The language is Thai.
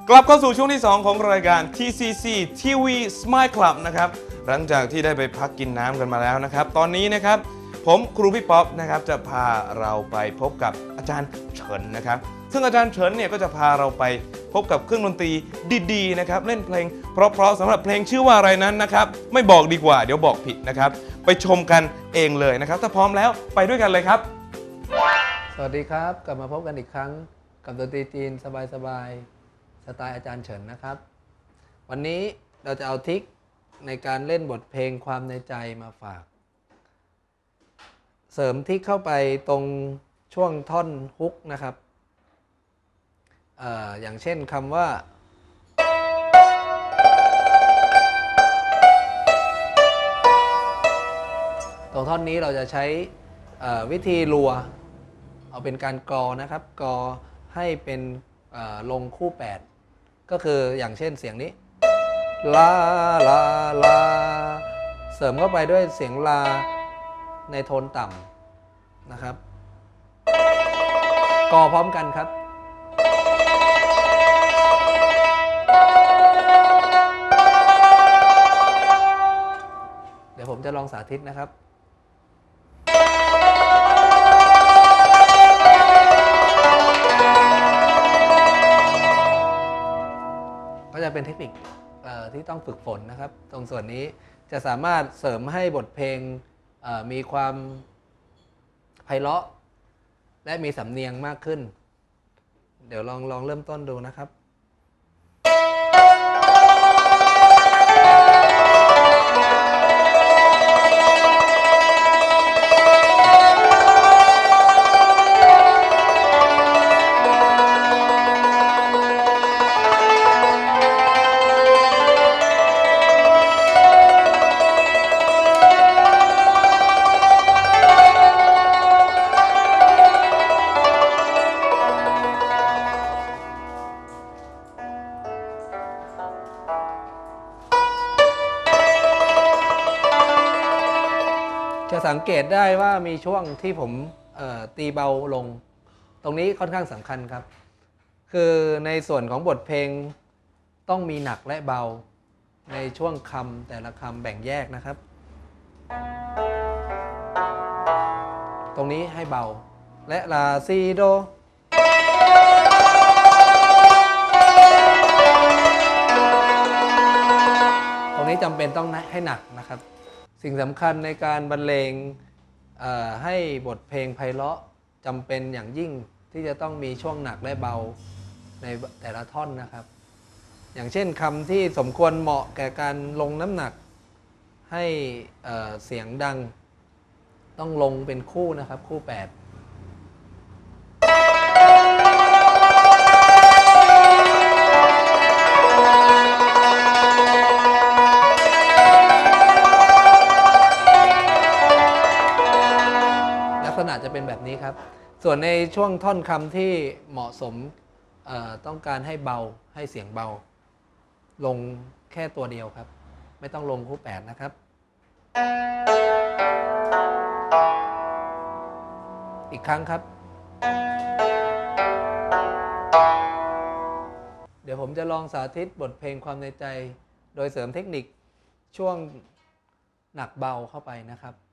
กลับเข้าสู่ช่วงที่ 2 ของรายการ TCC TV Smile Club นะครับหลังจากที่ได้ไปพักกินน้ำกันมาแล้วนะครับตอนนี้นะครับผมครูพี่ป๊อปนะครับจะพาเราไปพบกับอาจารย์เฉินนะครับซึ่งอาจารย์เฉินเนี่ยก็จะพาเราไปพบกับเครื่องดนตรีดีๆนะครับเล่นเพลงเพราะๆสำหรับเพลงชื่อว่าอะไรนั้นนะครับไม่บอกดีกว่าเดี๋ยวบอกผิดนะครับไปชมกันเองเลยนะครับถ้าพร้อมแล้วไปด้วยกันเลยครับสวัสดีครับกลับมาพบกันอีกครั้งกับดนตรีจีนสบายๆสไตล์อาจารย์เฉินนะครับวันนี้เราจะเอาทริคในการเล่นบทเพลงความในใจมาฝากเสริมทริคเข้าไปตรงช่วงท่อนฮุกนะครับอย่างเช่นคำว่าตรงท่อนนี้เราจะใช้วิธีรัวเอาเป็นการกรอนะครับกรอให้เป็นลงคู่8ก็คืออย่างเช่นเสียงนี้ลาลาลาเสริมเข้าไปด้วยเสียงลาในโทนต่ำนะครับกรอพร้อมกันครับเดี๋ยวผมจะลองสาธิตนะครับก็จะเป็นเทคนิคที่ต้องฝึกฝนนะครับตรงส่วนนี้จะสามารถเสริมให้บทเพลงมีความไพเราะและมีสำเนียงมากขึ้นเดี๋ยวลองเริ่มต้นดูนะครับจะสังเกตได้ว่ามีช่วงที่ผมตีเบาลงตรงนี้ค่อนข้างสำคัญครับคือในส่วนของบทเพลงต้องมีหนักและเบาในช่วงคำแต่ละคำแบ่งแยกนะครับตรงนี้ให้เบาและลาซีโดตรงนี้จำเป็นต้องให้หนักนะครับสิ่งสำคัญในการบรรเลงให้บทเพลงไพเราะจำเป็นอย่างยิ่งที่จะต้องมีช่วงหนักและเบาในแต่ละท่อนนะครับอย่างเช่นคำที่สมควรเหมาะแก่การลงน้ำหนักให้เสียงดังต้องลงเป็นคู่นะครับคู่8จะเป็นแบบนี้ครับส่วนในช่วงท่อนคำที่เหมาะสมต้องการให้เบาให้เสียงเบาลงแค่ตัวเดียวครับไม่ต้องลงคู่8นะครับอีกครั้งครับเดี๋ยวผมจะลองสาธิตบทเพลงความในใจโดยเสริมเทคนิคช่วงหนักเบาเข้าไปนะครับ